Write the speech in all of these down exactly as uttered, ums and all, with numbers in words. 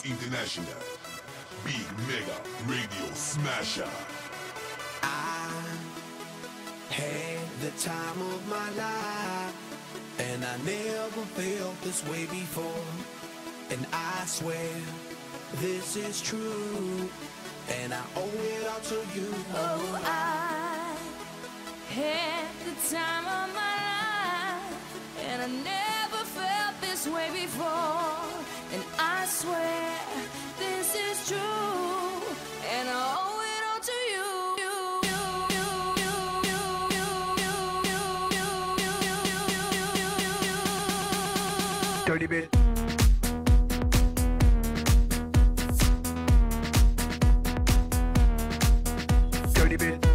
is International. Big Mega Radio Smasher. I had the time of my life, and I never felt this way before. And I swear this is true, and I owe it all to you. Oh, I had the time of my life, and I never felt this way before. And I swear this is true, and I owe it all to you. Dirty bit. Dirty bit.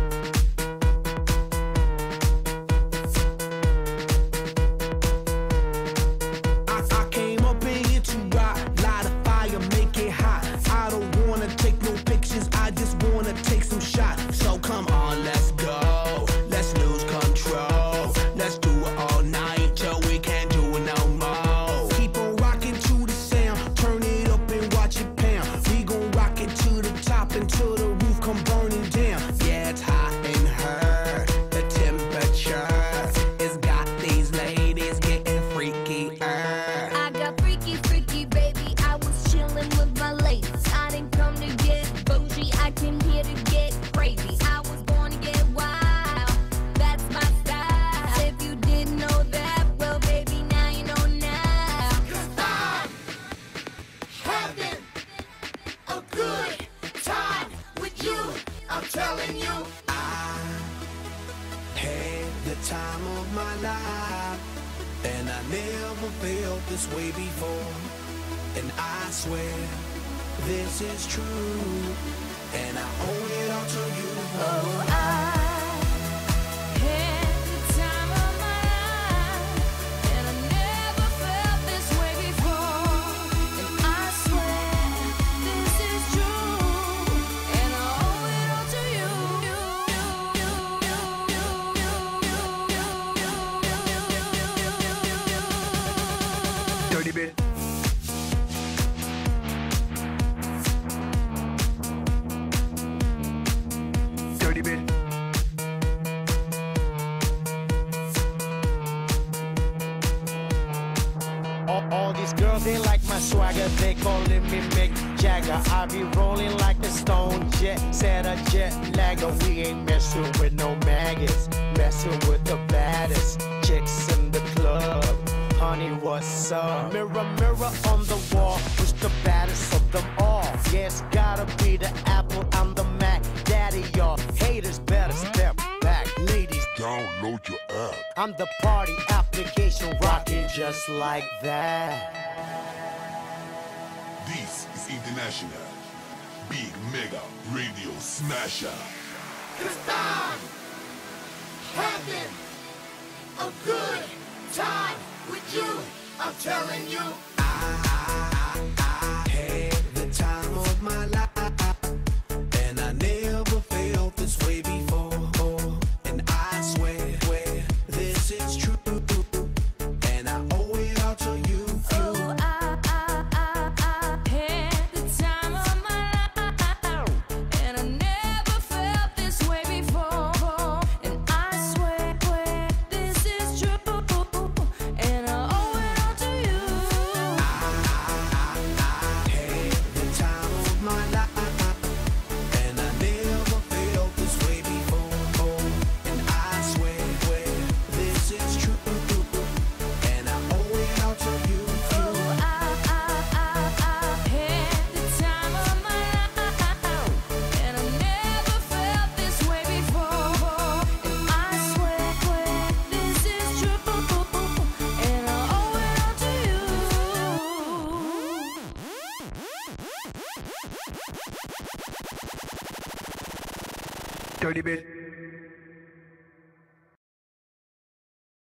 I, I came up in here to rock, light a fire, make it hot. I don't wanna take no pictures, I just wanna take some shots. So come on, let's go, let's lose control. Let's do it all night till we can't do it no more. Keep on rocking to the sound, turn it up and watch it pound. We gon' rock it to the top until the roof come burning down. Yeah, it's hot in her, the temperature has got these ladies getting freaky. I got freaky, freaky, baby. I was chillin' with my ladies. I didn't come to get bougie, I came here to get crazy. I was born to get wild, that's my style. If you didn't know that, well, baby, now you know now. 'Cause I'm having a good time with you, I'm telling you. I had the time of my life, and I never felt this way before. And I swear this is true, and I owe it all to you. Oh, I had the time of my life, and I never felt this way before. And I swear this is true, and I owe it all to you. Dirty bit. Dirty bit. All, all these girls, they like my swagger, they calling me Mick Jagger. I be rolling like a stone jet, set a jet lagger. We ain't messing with no maggots, messing with the baddest chicks in the club. Honey, what's up? Mirror, mirror on the wall, who's the baddest of them all? Yeah, it's gotta be the Apple, I'm the Mac. Daddy, y'all haters better step back. Ladies, Download your app. I'm the party application rocking just like that. This is International. Big Mega Radio Smasher. 'Cause I'm having a good time with you, I'm telling you. I had the time of my life, and I never felt this way before. And I swear this is true, and I owe it all to you. Oh, I, I, I, I had the time of my life, and I never felt this way before. And I swear this is true, and I owe it all to you. I had the time of my life, and I never felt this way before. And I swear this is true, and I owe it all to you. Oh, I, I, I, I had the time of my life, and I never felt this way before. And I swear this is true, and I owe it all to you. Dirty bit.